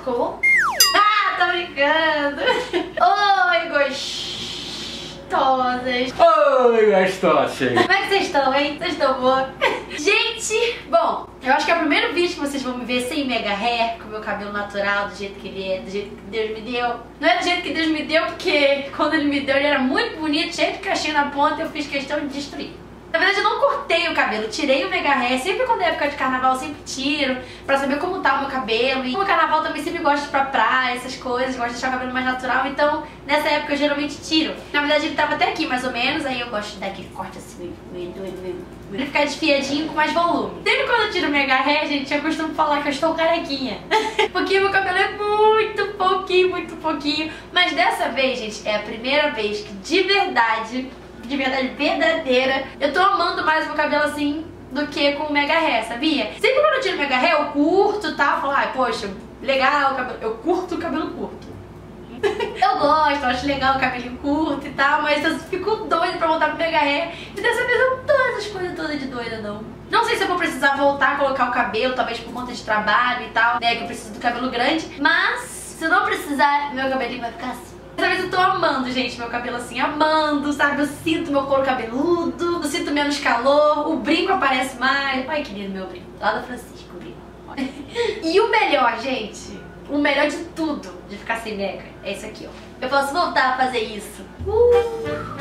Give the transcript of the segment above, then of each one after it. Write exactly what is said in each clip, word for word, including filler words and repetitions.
Ficou bom? Ah, tô brincando. Oi, gostosas. Oi, gostosas. Como é que vocês estão, hein? Vocês estão boas? Gente, bom, eu acho que é o primeiro vídeo que vocês vão me ver sem mega hair, com o meu cabelo natural, do jeito que ele é, do jeito que Deus me deu. Não é do jeito que Deus me deu, porque quando ele me deu ele era muito bonito, cheio de caixinha na ponta, eu fiz questão de destruir. Na verdade eu não cortei o cabelo, tirei o mega hair, sempre quando é época de carnaval eu sempre tiro, pra saber como tá o meu cabelo. E no carnaval também sempre gosto de ir pra praia, essas coisas, gosto de deixar o cabelo mais natural, então nessa época eu geralmente tiro. Na verdade ele tava até aqui mais ou menos, aí eu gosto de dar aquele corte assim, meio doido mesmo. Ele ficar desfiadinho com mais volume. Sempre quando eu tiro o mega hair, gente, eu costumo falar que eu estou carequinha. Porque meu cabelo é muito pouquinho, muito pouquinho. Mas dessa vez, gente, é a primeira vez que de verdade... de verdade verdadeira, eu tô amando mais o meu cabelo assim do que com o mega hair, sabia? Sempre quando eu tiro o mega hair eu curto e tal, falo, ai, poxa, legal o cabelo, eu curto o cabelo curto. Eu gosto, eu acho legal o cabelinho curto e tal, mas eu fico doida pra voltar pro mega hair. E dessa vez eu não tô essas coisas todas de doida, não. Não sei se eu vou precisar voltar a colocar o cabelo, talvez por conta de trabalho e tal, né, que eu preciso do cabelo grande, mas se eu não precisar, meu cabelinho vai ficar assim. Dessa vez eu tô amando, gente, meu cabelo assim, amando, sabe? Eu sinto meu couro cabeludo, eu sinto menos calor, o brinco aparece mais. Ai, que lindo meu brinco, lá da Francisco, o brinco. E o melhor, gente, o melhor de tudo de ficar sem mega é isso aqui, ó. Eu posso voltar a fazer isso. Uh.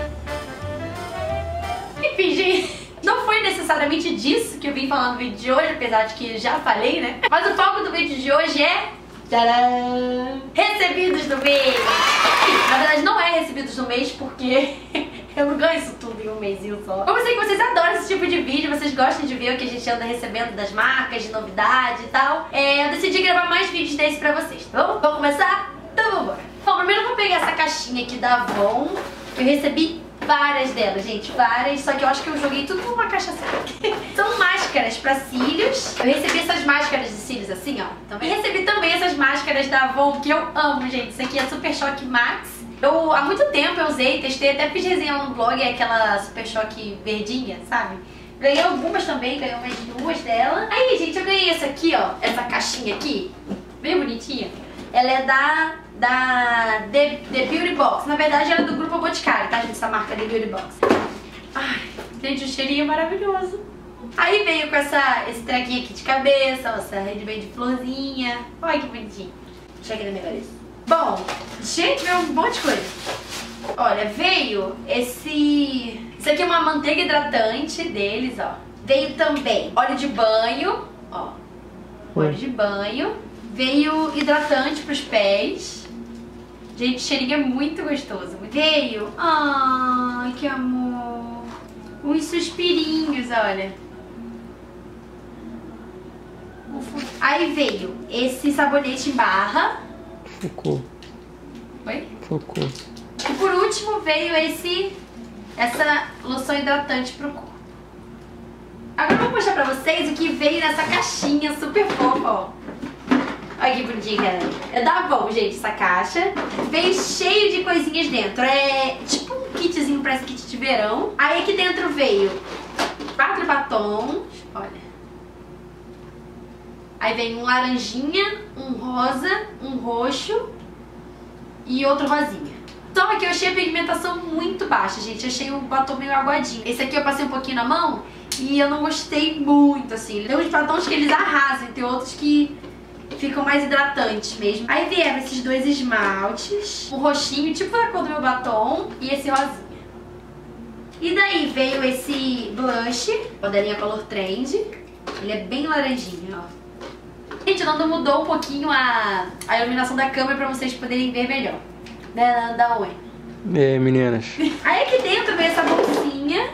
Enfim, gente, não foi necessariamente disso que eu vim falar no vídeo de hoje, apesar de que já falei, né? Mas o foco do vídeo de hoje é... tcharam! Recebidos do mês! Na verdade não é recebidos do mês porque eu não ganho isso tudo em um mêsinho só. Como eu sei que vocês adoram esse tipo de vídeo, vocês gostam de ver o que a gente anda recebendo das marcas, de novidade e tal, é, eu decidi gravar mais vídeos desses pra vocês, tá bom? Vamos começar? Então vamos embora. Bom, primeiro eu vou pegar essa caixinha aqui da Avon. Eu recebi várias delas, gente, várias, só que eu acho que eu joguei tudo numa caixa só. São máscaras pra cílios. Eu recebi essas máscaras de cílios assim, ó. Também. E recebi também essas máscaras da Avon, que eu amo, gente. Isso aqui é Super Choque Max. Eu, há muito tempo eu usei, testei, até fiz resenha no blog, é aquela Super Choque verdinha, sabe? Ganhei algumas também, ganhei umas duas dela. Aí, gente, eu ganhei essa aqui, ó, essa caixinha aqui, bem bonitinha. Ela é da... da The, The Beauty Box. Na verdade ela é do Grupo Boticário, tá, gente? Essa marca The Beauty Box. Ai, gente, o cheirinho é maravilhoso. Aí veio com essa, esse trequinho aqui de cabeça, ó, essa rede bem de florzinha. Olha que bonitinho. Deixa aqui na minha cabeça. Bom, gente, veio um monte de coisa. Olha, veio esse... Isso aqui é uma manteiga hidratante deles, ó. Veio também óleo de banho, ó. Óleo de banho. Veio hidratante pros pés. Gente, o cheirinho é muito gostoso. Veio... Ai, que amor. Uns suspirinhos, olha. Aí veio esse sabonete em barra. Focou. Oi? Focou. E por último veio esse... essa loção hidratante pro corpo. Agora eu vou mostrar pra vocês o que veio nessa caixinha super fofa, ó. Olha que bonitinha, cara. É da Avon, gente, essa caixa. Veio cheio de coisinhas dentro. É tipo um kitzinho, parece kit de verão. Aí aqui dentro veio quatro batons. Olha. Aí vem um laranjinha, um rosa, um roxo e outro rosinha. Só que eu achei a pigmentação muito baixa, gente. Eu achei o batom meio aguadinho. Esse aqui eu passei um pouquinho na mão e eu não gostei muito, assim. Tem uns batons que eles arrasam, tem outros que... ficam mais hidratantes mesmo. Aí vieram esses dois esmaltes, um roxinho, tipo da cor do meu batom, e esse rosinha. E daí veio esse blush, o da linha Color Trend. Ele é bem laranjinha, ó. Gente, o Nando mudou um pouquinho a, a iluminação da câmera pra vocês poderem ver melhor. Né, Nando? Oi. E aí, meninas? Aí aqui dentro veio essa bolsinha.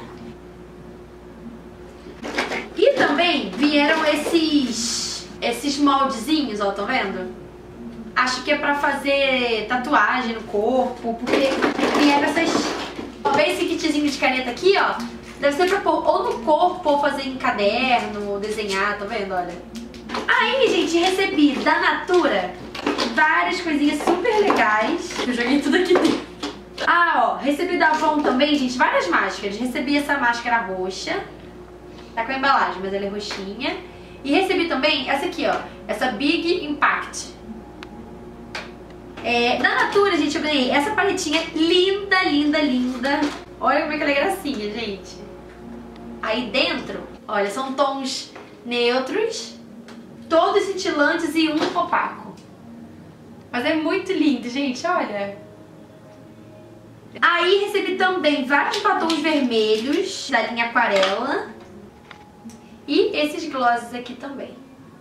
E também vieram esses... esses moldezinhos, ó, estão vendo? Acho que é pra fazer tatuagem no corpo, porque vieram essas... Veio esse kitzinho de caneta aqui, ó. Deve ser pra pôr ou no corpo, ou fazer em caderno, desenhar, tá vendo? Olha. Aí, gente, recebi da Natura várias coisinhas super legais. Eu joguei tudo aqui dentro. Ah, ó, recebi da Avon também, gente, várias máscaras. Recebi essa máscara roxa. Tá com a embalagem, mas ela é roxinha. E recebi também essa aqui, ó. Essa Big Impact. É, da Natura, gente, eu ganhei essa paletinha linda, linda, linda. Olha como é que ela é gracinha, gente. Aí dentro, olha, são tons neutros, todos cintilantes e um opaco. Mas é muito lindo, gente, olha. Aí recebi também vários batons vermelhos da linha Aquarela. E esses glosses aqui também.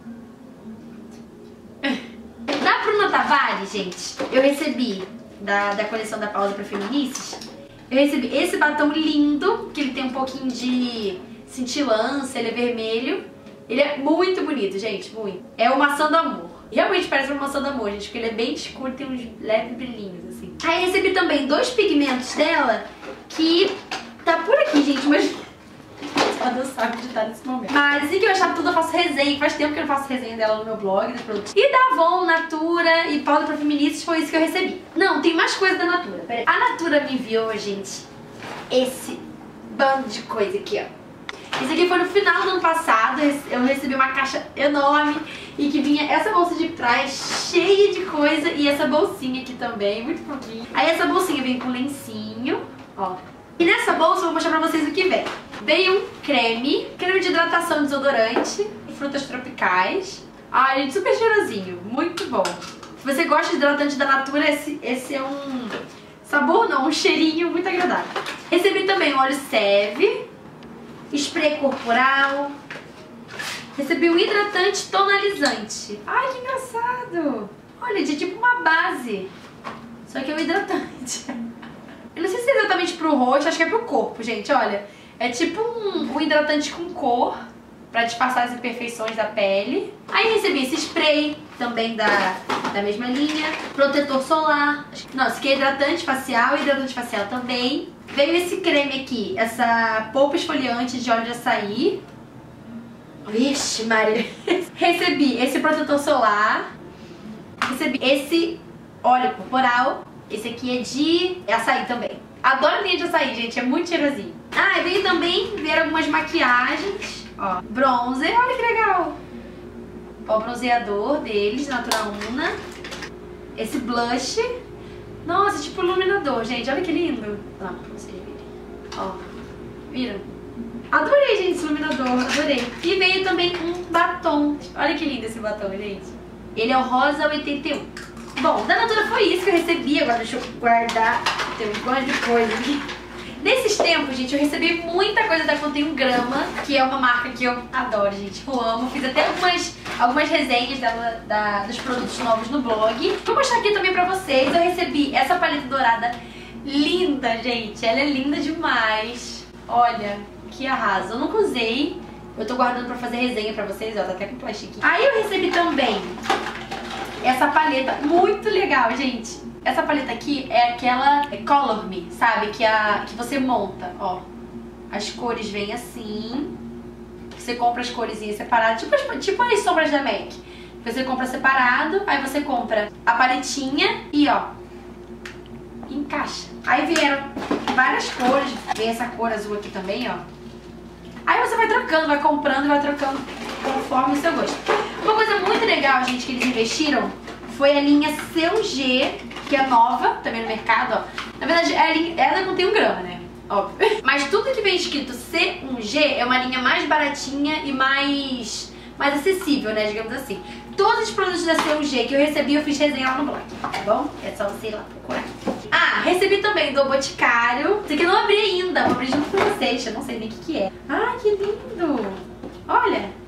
Da Bruna Tavares, gente, eu recebi da, da coleção da Pausa para Feminices. Eu recebi esse batom lindo, que ele tem um pouquinho de cintilância, ele é vermelho. Ele é muito bonito, gente, muito. É o Maçã do Amor. Realmente parece uma Maçã do Amor, gente, porque ele é bem escuro e tem uns leves brilhinhos, assim. Aí recebi também dois pigmentos dela, que tá por aqui, gente, mas só Deus sabe onde tá nesse momento. Mas assim que eu achar tudo, eu faço resenha. Faz tempo que eu não faço resenha dela no meu blog, dos produtos. E da Avon, Natura e Pausa para Feminices foi isso que eu recebi. Não, tem mais coisa da Natura, peraí. A Natura me enviou, gente, esse bando de coisa aqui, ó. Esse aqui foi no final do ano passado, eu recebi uma caixa enorme e que vinha essa bolsa de trás cheia de coisa e essa bolsinha aqui também, muito fofinha. Aí essa bolsinha vem com lencinho, ó. E nessa bolsa eu vou mostrar pra vocês o que vem. Veio um creme, creme de hidratação desodorante, frutas tropicais. Ai, gente, super cheirosinho, muito bom. Se você gosta de hidratante da Natura, esse, esse é um sabor não, um cheirinho muito agradável. Recebi também um óleo Seve, spray corporal. Recebi um hidratante tonalizante. Ai, que engraçado. Olha, de tipo uma base, só que é um hidratante. Eu não sei se é exatamente pro rosto, acho que é pro corpo, gente, olha. É tipo um, um hidratante com cor, pra disfarçar as imperfeições da pele. Aí recebi esse spray, também da, da mesma linha. Protetor solar. Não, esse aqui é hidratante facial, hidratante facial também. Veio esse creme aqui, essa polpa esfoliante de óleo de açaí. Vixe, Maria. Recebi esse protetor solar. Recebi esse óleo corporal. Esse aqui é de açaí também. Adoro a linha de açaí, gente, é muito cheirosinho. Ah, e veio também ver algumas maquiagens. Ó, bronzer, olha que legal. Ó, o bronzeador deles, Natura Una. Esse blush. Nossa, tipo iluminador, gente, olha que lindo. Ó, pra vocês verem. Ó, viram? Adorei, gente, esse iluminador, adorei. E veio também um batom. Olha que lindo esse batom, gente. Ele é o Rosa oitenta e um. Bom, da Natura foi isso que eu recebi. Agora deixa eu guardar. Tem um monte de coisa aqui. Nesses tempos, gente, eu recebi muita coisa da Contém um Grama, que é uma marca que eu adoro, gente. Eu amo. Fiz até algumas, algumas resenhas dela, da, dos produtos novos no blog. Vou mostrar aqui também pra vocês. Eu recebi essa paleta dourada linda, gente. Ela é linda demais. Olha, que arraso. Eu nunca usei. Eu tô guardando pra fazer resenha pra vocês, ó. Tá até com plástico. Aí eu recebi também essa paleta muito legal, gente. Essa paleta aqui é aquela Color Me, sabe? Que, a, que você monta, ó. As cores vêm assim. Você compra as coresinhas separadas, tipo as, tipo as sombras da MAC. Você compra separado, aí você compra a paletinha e, ó, encaixa. Aí vieram várias cores. Vem essa cor azul aqui também, ó. Aí você vai trocando, vai comprando e vai trocando conforme o seu gosto. Uma coisa muito legal, gente, que eles investiram foi a linha C um G, que é nova também no mercado, ó. Na verdade, a linha, ela contém um grama, né? Óbvio. Mas tudo que vem escrito C um G é uma linha mais baratinha e mais, mais acessível, né? Digamos assim. Todos os produtos da C um G que eu recebi, eu fiz resenha lá no blog, tá bom? É só você ir lá procurar. Ah, recebi também do Boticário. Esse aqui eu não abri ainda, vou abrir junto com vocês, eu não sei nem o que que é. Ah, que lindo! Olha!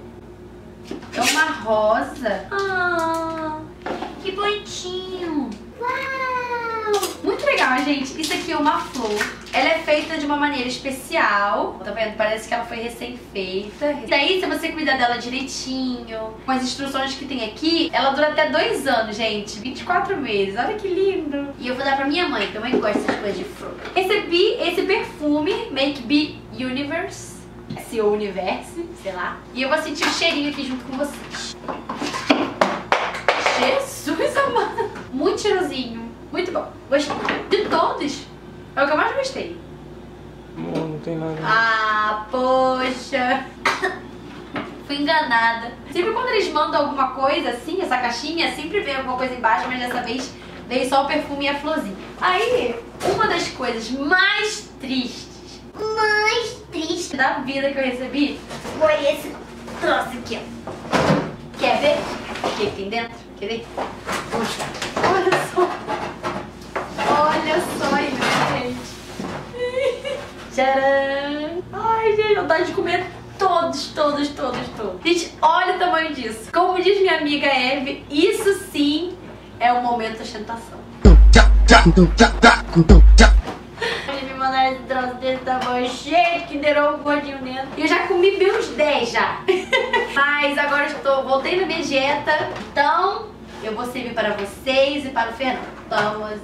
É uma rosa. Ah, que bonitinho. Uau! Muito legal, gente. Isso aqui é uma flor. Ela é feita de uma maneira especial. Tá vendo? Parece que ela foi recém-feita. Daí, se você cuidar dela direitinho, com as instruções que tem aqui, ela dura até dois anos, gente. vinte e quatro meses. Olha que lindo. E eu vou dar pra minha mãe, que minha mãe gosta dessas coisas de flor. Recebi esse perfume, Make Be Universe. Seu universo, sei lá. E eu vou sentir o cheirinho aqui junto com vocês. Jesus amado. Muito cheirosinho. Muito bom. Gostei. De todos, é o que eu mais gostei. Não, não tem nada. Ah, poxa. Fui enganada. Sempre quando eles mandam alguma coisa assim, essa caixinha, sempre vem alguma coisa embaixo, mas dessa vez veio só o perfume e a florzinha. Aí, uma das coisas mais tristes, mais tristes da vida que eu recebi foi esse troço aqui, ó. Quer ver o que tem dentro? Quer ver? Puxa. Olha só. Olha só isso, gente. Tcharam. Ai, gente, vontade de comer todos, todos, todos, todos. Gente, olha o tamanho disso. Como diz minha amiga Eve, isso sim é o momento da ostentação. Eles me mandaram esse troço desse tamanho, cheio de Kinder Ovo gordinho dentro. E eu já comi bem uns dez já. Mas agora eu estou, voltei na minha dieta, então eu vou servir para vocês e para o Fernando. Vamos.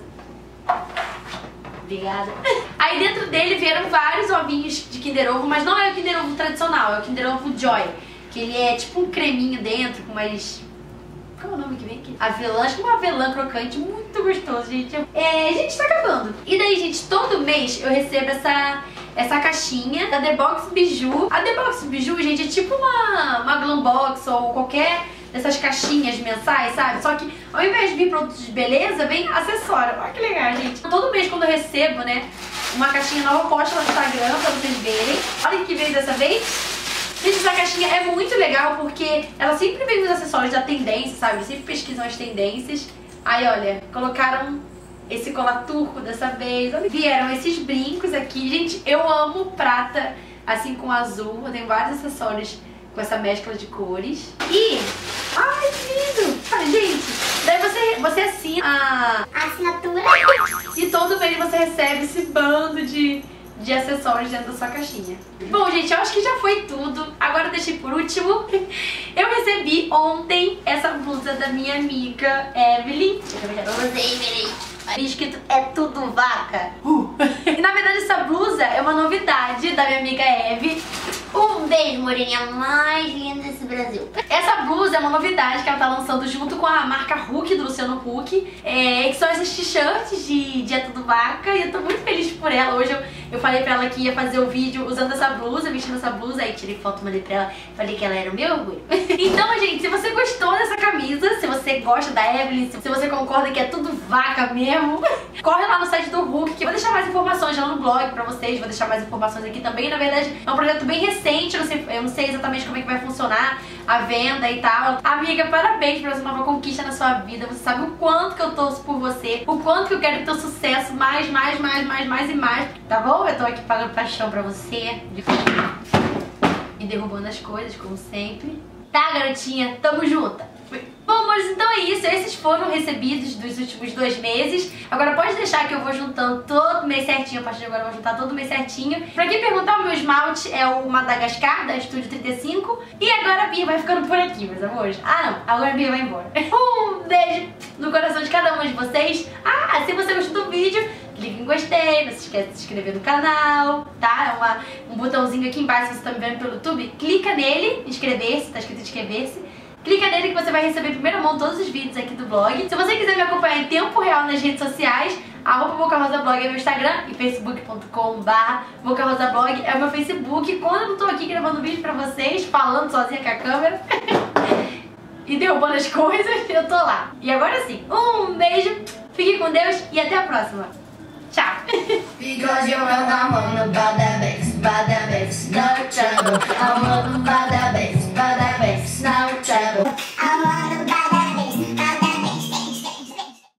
Obrigada. Aí dentro dele vieram vários ovinhos de Kinder Ovo, mas não é o Kinder Ovo tradicional, é o Kinder Ovo Joy. Que ele é tipo um creminho dentro, com umas... Qual é o nome que vem aqui? Avelã, acho que uma avelã crocante, muito gostoso, gente. É, gente, tá acabando. E daí, gente, todo mês eu recebo essa, essa caixinha da The Box Biju. A The Box Biju, gente, é tipo uma, uma Glam Box ou qualquer dessas caixinhas mensais, sabe? Só que ao invés de vir produtos de beleza, vem acessório. Olha que legal, gente. Todo mês quando eu recebo, né, uma caixinha nova, eu posto lá no Instagram pra vocês verem. Olha o que veio dessa vez. Gente, essa caixinha é muito legal porque ela sempre vem nos acessórios da tendência, sabe? Eles sempre pesquisam as tendências. Aí, olha, colocaram esse colar turco dessa vez. Olha, vieram esses brincos aqui. Gente, eu amo prata, assim, com azul. Eu tenho vários acessórios com essa mescla de cores. E... ai, que lindo! Olha, gente, daí você, você assina a... a assinatura. E todo mês você recebe esse bando de... de acessórios dentro da sua caixinha. Bom, gente, eu acho que já foi tudo. Agora eu deixei por último. Eu recebi ontem essa blusa da minha amiga Evelyn. Deixa eu ver pra você, Evelyn. Escrito é tudo vaca. Uh. E na verdade essa blusa é uma novidade da minha amiga Eve. Um beijo, moreninha mais linda desse Brasil. Essa blusa é uma novidade que ela tá lançando junto com a marca Huck, do Luciano Huck, é, que são essas t-shirts de, de É Tudo Vaca. E eu tô muito feliz por ela. Hoje eu, eu falei pra ela que ia fazer o vídeo usando essa blusa, vestindo essa blusa. Aí tirei foto, mandei pra ela, falei que ela era o meu orgulho. Então, gente, se você gostou dessa camisa, se você gosta da Evelyn, se você concorda que é tudo vaca mesmo, corre lá no site do Huck, que eu vou deixar mais informações lá no blog pra vocês. Vou deixar mais informações aqui também. Na verdade, é um projeto bem recente, eu não sei, eu não sei exatamente como é que vai funcionar a venda e tal. Amiga, parabéns por essa nova conquista na sua vida. Você sabe o quanto que eu torço por você, o quanto que eu quero teu sucesso mais, mais, mais, mais, mais e mais. Tá bom? Eu tô aqui pagando paixão pra você. E derrubando as coisas, como sempre. Tá, garotinha? Tamo junto. Bom, amores, então é isso. Esses foram recebidos dos últimos dois meses. Agora pode deixar que eu vou juntando todo mês certinho. A partir de agora eu vou juntar todo mês certinho. Pra quem perguntar, o meu esmalte é o Madagascar, da Estúdio trinta e cinco. E agora a Bia vai ficando por aqui, meus amores. Ah, não. Agora a Bia vai embora. Um beijo no coração de cada uma de vocês. Ah, se você gostou do vídeo, clique em gostei. Não se esquece de se inscrever no canal, tá? É uma, um botãozinho aqui embaixo, se você tá me vendo pelo YouTube. Clica nele, inscrever-se, tá escrito inscrever-se. Clica nele que você vai receber em primeira mão todos os vídeos aqui do blog. Se você quiser me acompanhar em tempo real nas redes sociais, arroba bocarosablog é meu Instagram e facebook ponto com barra bocarosablog é o meu Facebook. Quando eu não tô aqui gravando vídeo pra vocês, falando sozinha com a câmera e derrubando as coisas, eu tô lá. E agora sim, um beijo, fique com Deus e até a próxima. Tchau! Because you're a woman about that bass, about that bass, no trouble. I'm all about